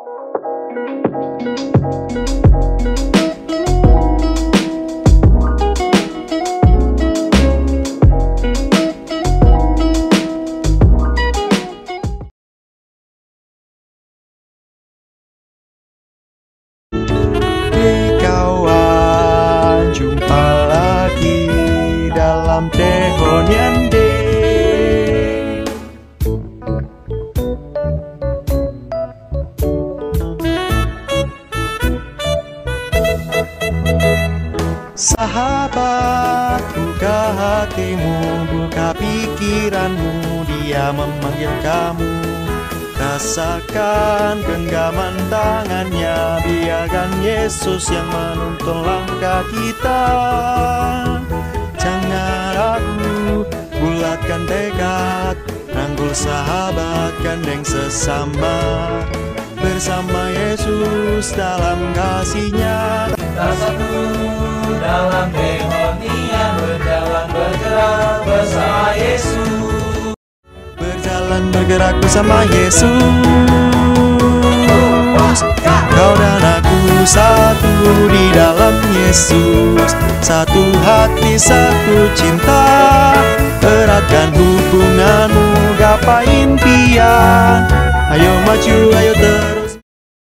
Kawan, jumpa lagi dalam Tehon Yande. Sahabat, buka hatimu, buka pikiranmu, Dia memanggil kamu. Rasakan genggaman tangannya, biarkan Yesus yang menuntun langkah kita. Jangan ragu, bulatkan tekad, rangkul sahabat, gandeng sesama. Bersama Yesus dalam kasih-Nya. Kita satu dalam Tehonian, berjalan bergerak bersama Yesus. Berjalan bergerak bersama Yesus. Kau dan aku satu di dalam Yesus. Satu hati, satu cinta. Eratkan hubunganmu, gapai impian. Ayo maju, ayo terus.